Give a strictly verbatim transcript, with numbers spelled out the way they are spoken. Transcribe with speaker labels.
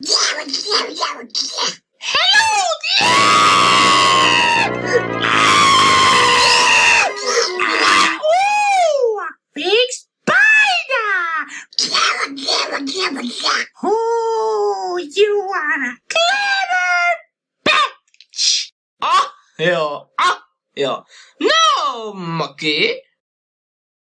Speaker 1: Hello! Oh, big spider! Oh, you are a clever bitch!
Speaker 2: Ah, yeah, ah, yeah. No, monkey.